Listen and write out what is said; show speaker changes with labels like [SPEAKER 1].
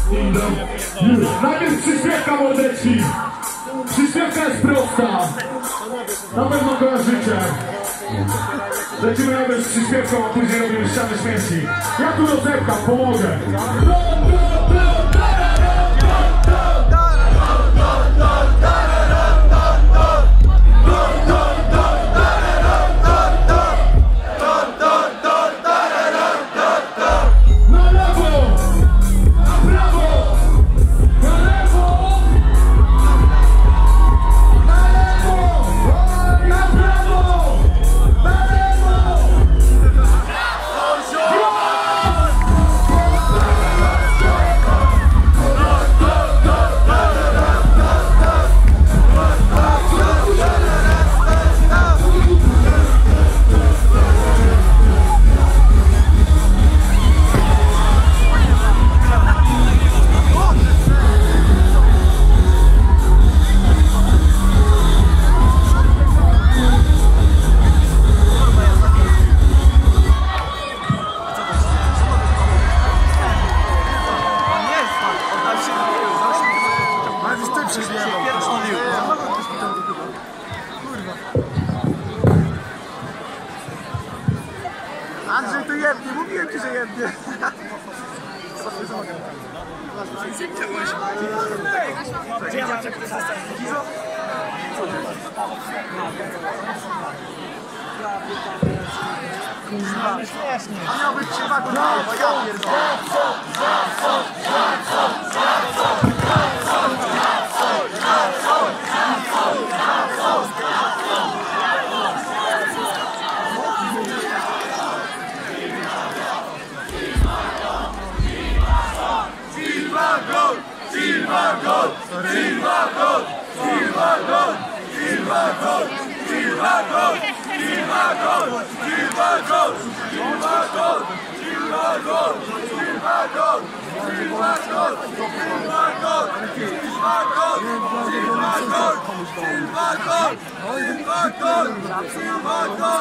[SPEAKER 1] Najpierw przyśpiewka, mordeczki. Przyśpiewka jest prosta. Na pewno kojarzycie. Lecimy najpierw z przyśpiewką, a później robimy ściany śmieci. Ja tu rozepkam, pomogę.
[SPEAKER 2] Andrzej to jebnie, mówiłem ci, że jebnie. Gdzie ja mam czekać? Kurwa, śmiesznie. A miał być chyba go na bo ja pierdolę.
[SPEAKER 3] Silva gol, Silva gol, Silva gol, Silva gol, Silva gol, Silva gol, Silva gol, Silva gol, Silva gol, Silva gol, Silva gol, Silva gol, Silva gol, Silva gol, Silva gol, Silva gol, Silva gol,